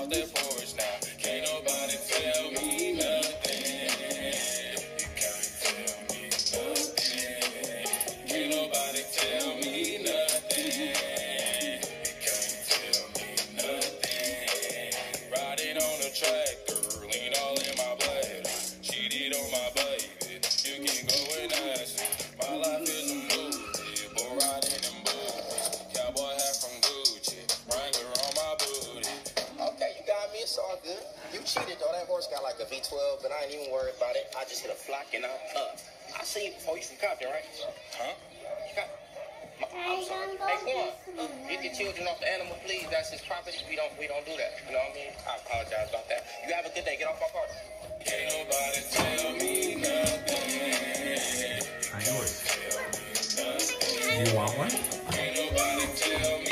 off that porch now. Can't nobody tell me nothing. You can't tell me nothing. Can't nobody tell me nothing. You can't tell me nothing. Riding on a tractor, lean all in my bladder. Cheated on my baby. You can go and ask me. My life is a movie, but riding in boots. Cowboy hat from Gucci, Wrangler on my booty. Okay, you got me. It's all good. You cheated though. That horse got like a V12, but I ain't even worried about it. I just hit a flock and I'm up. I seen you before. You from Compton, right? Huh? I'm sorry. Hey, Quan, get the children off the animal, please. That's his property. We don't do that. You know what I mean? I apologize about that. You have a good day. Get off my car. Can't nobody tell me nothing. I know it. Do you want one? Can't nobody tell me